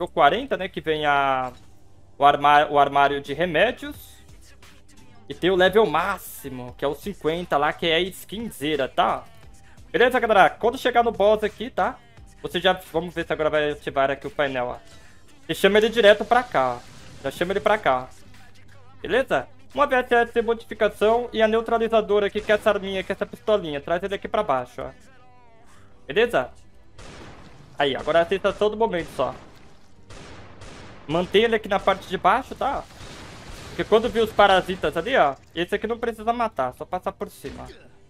nível 40, né? Que vem o armário de remédios. E tem o level máximo, que é o 50 lá, que é a skinzeira, tá? Beleza, galera? Quando chegar no boss aqui, tá? Você já... Vamos ver se agora vai ativar aqui o painel, ó. Você chama ele direto pra cá, ó. Já chama ele pra cá. Beleza? Uma VSS de modificação e a neutralizadora aqui, que é essa arminha, que é essa pistolinha. Traz ele aqui pra baixo, ó. Beleza? Aí, agora a sensação do momento só. Mantém ele aqui na parte de baixo, tá? Porque quando vir os parasitas ali, ó, esse aqui não precisa matar, só passar por cima.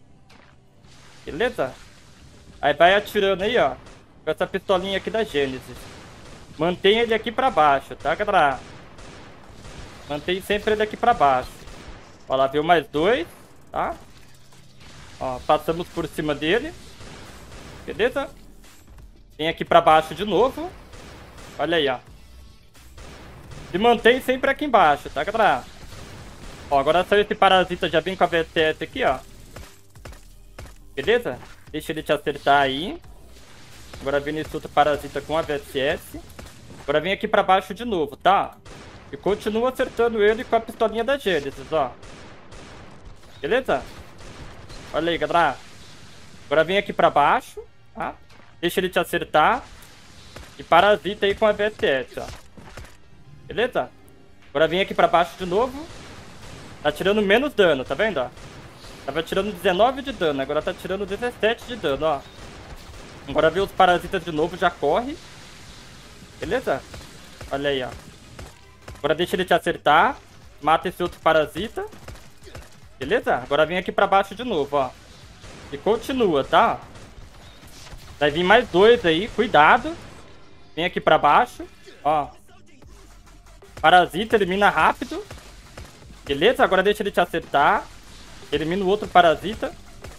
Beleza? Aí vai atirando aí, ó, com essa pistolinha aqui da Gênesis. Mantém ele aqui pra baixo, tá, galera? Mantém sempre ele aqui pra baixo. Ó, lá veio mais dois, tá? Ó, passamos por cima dele. Beleza? Vem aqui pra baixo de novo. Olha aí, ó. Se mantém sempre aqui embaixo, tá, galera? Ó, agora saiu esse parasita, já vem com a VSS aqui, ó. Beleza? Deixa ele te acertar aí. Agora vem esse outro parasita com a VSS. Agora vem aqui pra baixo de novo, tá? E continua acertando ele com a pistolinha da Gênesis, ó. Beleza? Olha aí, galera. Agora vem aqui pra baixo, tá? Deixa ele te acertar. E parasita aí com a VSS, ó. Beleza? Agora vem aqui pra baixo de novo. Tá tirando menos dano, tá vendo, ó? Tava tirando 19 de dano, agora tá tirando 17 de dano, ó. Agora vem os parasitas de novo, já corre. Beleza? Olha aí, ó. Agora deixa ele te acertar. Mata esse outro parasita. Beleza? Agora vem aqui pra baixo de novo, ó. E continua, tá? Vai vir mais dois aí, cuidado. Vem aqui pra baixo, ó. Parasita, elimina rápido. Beleza? Agora deixa ele te acertar. Elimina o outro parasita.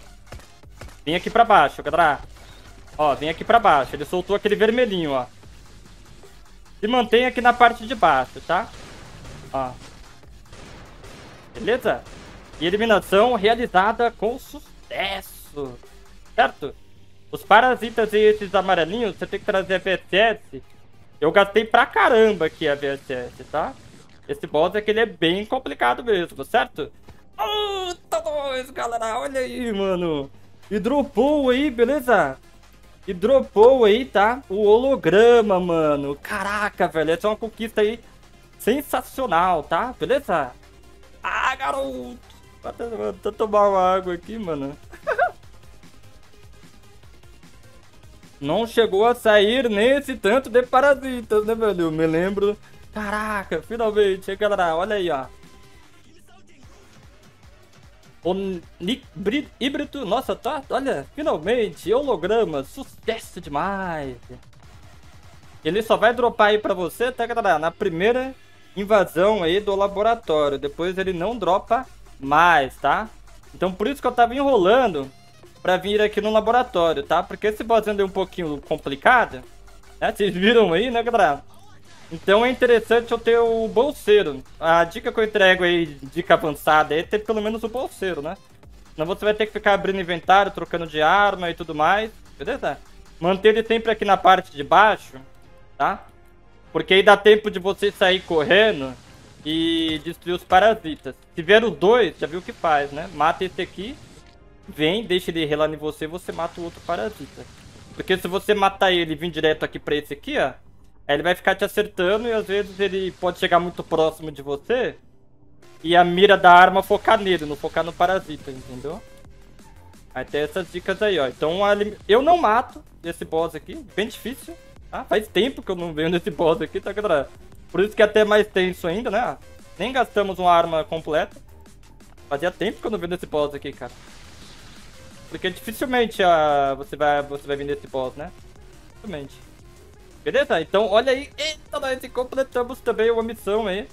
Vem aqui pra baixo, galera. Ó, vem aqui pra baixo. Ele soltou aquele vermelhinho, ó. Se mantém aqui na parte de baixo, tá? Ó. Beleza? E eliminação realizada com sucesso. Certo? Os parasitas e esses amarelinhos, você tem que trazer a VSS. Eu gastei pra caramba aqui a VSS, tá? Esse boss é que ele é bem complicado mesmo, certo? Tá dois, galera. Olha aí, mano. E dropou aí, beleza? E dropou aí, tá? O holograma, mano. Caraca, velho. Essa é uma conquista aí sensacional, tá? Beleza? Ah, garoto. Vou tomar uma água aqui, mano. Não chegou a sair nesse tanto de parasitas, né, velho? Eu me lembro. Caraca, finalmente, hein, galera? Olha aí, ó. O híbrido, nossa, tá, olha, finalmente, holograma, sucesso demais. Ele só vai dropar aí pra você, tá, galera? Na primeira invasão aí do laboratório. Depois ele não dropa mais, tá? Então por isso que eu tava enrolando pra vir aqui no laboratório, tá? Porque esse boss é um pouquinho complicado, né? Vocês viram aí, né, galera? Então é interessante eu ter o bolseiro. A dica que eu entrego aí, dica avançada, é ter pelo menos o bolseiro, né? Senão você vai ter que ficar abrindo inventário, trocando de arma e tudo mais, beleza? Manter ele sempre aqui na parte de baixo, tá? Porque aí dá tempo de você sair correndo e destruir os parasitas. Se vier os dois, já viu o que faz, né? Mata esse aqui, vem, deixa ele relar em você e você mata o outro parasita. Porque se você matar ele e vir direto aqui pra esse aqui, ó, aí ele vai ficar te acertando e às vezes ele pode chegar muito próximo de você e a mira da arma focar nele, não focar no parasita, entendeu? Aí tem essas dicas aí, ó. Então eu não mato esse boss aqui, bem difícil, tá? Faz tempo que eu não venho nesse boss aqui, tá, galera? Por isso que é até mais tenso ainda, né? Nem gastamos uma arma completa. Fazia tempo que eu não venho nesse boss aqui, cara. Porque dificilmente você vai vir nesse boss, né? Dificilmente. Beleza? Então, olha aí. Eita, nós completamos também uma missão aí.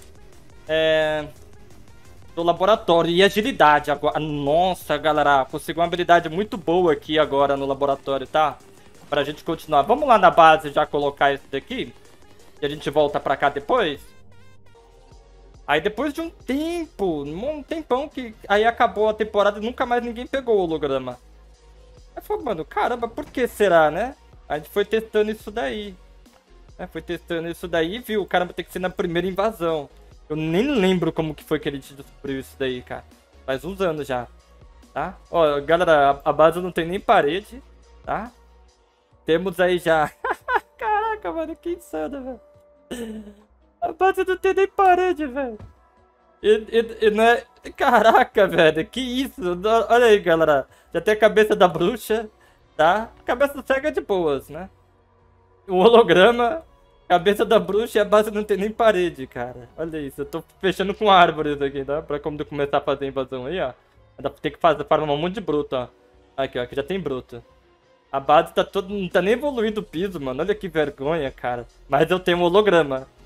Do laboratório. E agilidade agora. Nossa, galera. Consegui uma habilidade muito boa aqui agora no laboratório, tá? Pra gente continuar. Vamos lá na base já colocar esse daqui. E a gente volta pra cá depois. Aí depois de um tempo, um tempão que aí acabou a temporada e nunca mais ninguém pegou o holograma. Aí falei, mano, caramba, por que será, né? A gente foi testando isso daí. Foi testando isso daí e viu, o cara vai ter que ser na primeira invasão. Eu nem lembro como que foi que ele descobriu isso daí, cara. Faz uns anos já, tá? Ó, galera, a base não tem nem parede, tá? Temos aí já... Caraca, mano, que insano, velho. A base não tem nem parede, velho. E não é... Caraca, velho, que isso? Olha aí, galera. Já tem a cabeça da bruxa, tá? Cabeça cega é de boas, né? O holograma, cabeça da bruxa e a base não tem nem parede, cara. Olha isso, eu tô fechando com árvores aqui, tá? Pra quando começar a fazer a invasão aí, ó. Tem que farmar um monte de bruto, ó. Aqui, ó, aqui já tem bruto. A base tá toda... Não tá nem evoluindo o piso, mano. Olha que vergonha, cara. Mas eu tenho um holograma.